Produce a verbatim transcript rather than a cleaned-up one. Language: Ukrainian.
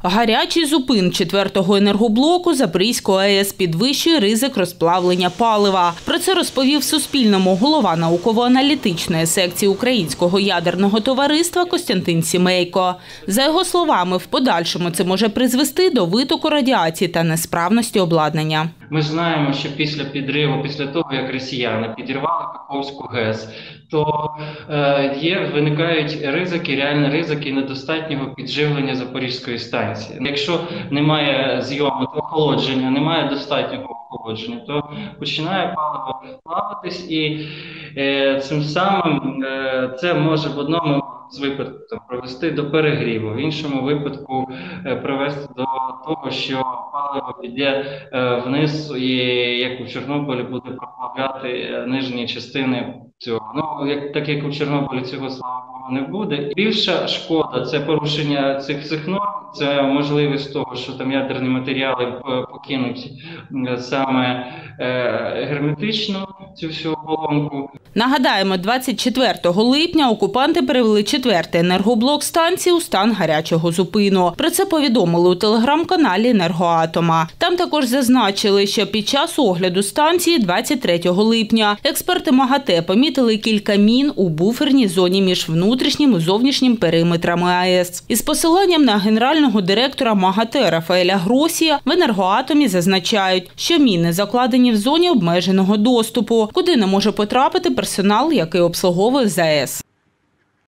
Гарячий зупин четвертого енергоблоку Запорізької АЕС підвищує ризик розплавлення палива. Про це розповів Суспільному голова науково-аналітичної секції Українського ядерного товариства Костянтин Сімейко. За його словами, в подальшому це може призвести до витоку радіації та несправності обладнання. Ми знаємо, що після підриву, після того, як росіяни підірвали Каховську ГЕС, то е, є, виникають ризики, реальні ризики недостатнього підживлення Запорізької станції. Якщо немає зйому, то охолодження, немає достатнього охолодження, то починає паливо плаватись і е, цим самим е, це може в одному з випадків привести до перегріву, в іншому випадку е, привести до того, що паливо піде е, вниз і, як у Чорнобилі, буде проплавляти нижні частини цього. Ну, як, так як у Чорнобилі цього, слава Богу, не буде. Більша шкода – це порушення цих, цих норм, це можливість того, що там ядерні матеріали покинуть саме е, герметично цю всю оболонку. Нагадаємо, двадцять четвертого липня окупанти перевели четвертий енергоблок станції у стан гарячого зупину. Про це повідомили у телеграм-каналі «Енергоатома». Там також зазначили, що під час огляду станції двадцять третього липня експерти МАГАТЕ помітили кілька мін у буферній зоні між внутрішнім і зовнішнім периметрами АЕС. Із посиланням на генерального директора МАГАТЕ Рафаеля Гросія в «Енергоатомі» зазначають, що міни закладені в зоні обмеженого доступу, куди не може потрапити персонал, який обслуговує ЗАЕС.